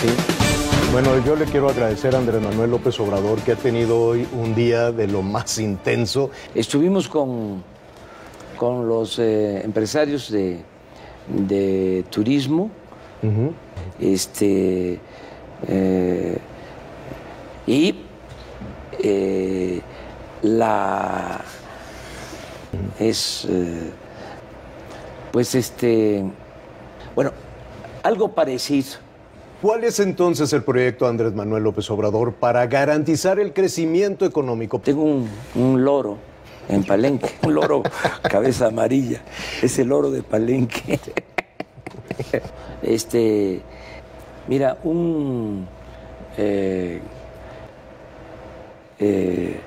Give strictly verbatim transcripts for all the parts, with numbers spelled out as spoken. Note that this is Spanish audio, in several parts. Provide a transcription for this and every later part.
¿sí? Bueno, yo le quiero agradecer a Andrés Manuel López Obrador, que ha tenido hoy un día de lo más intenso. Estuvimos con, con los eh, empresarios de, de turismo, uh-huh. este, eh, y eh, la es eh, pues este bueno, algo parecido. ¿Cuál es entonces el proyecto de Andrés Manuel López Obrador para garantizar el crecimiento económico? Tengo un, un loro en Palenque, un loro cabeza amarilla, es el loro de Palenque. Este, mira, un eh, eh,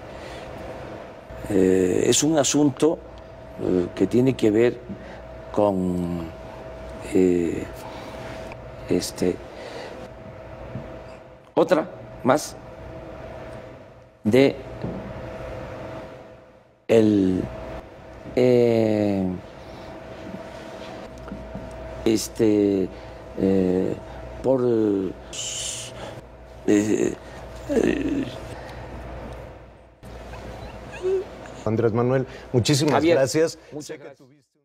eh, es un asunto eh, que tiene que ver con eh, este otra más de el eh, este eh, por eh, eh, Andrés Manuel, muchísimas Javier, gracias. Muchas gracias.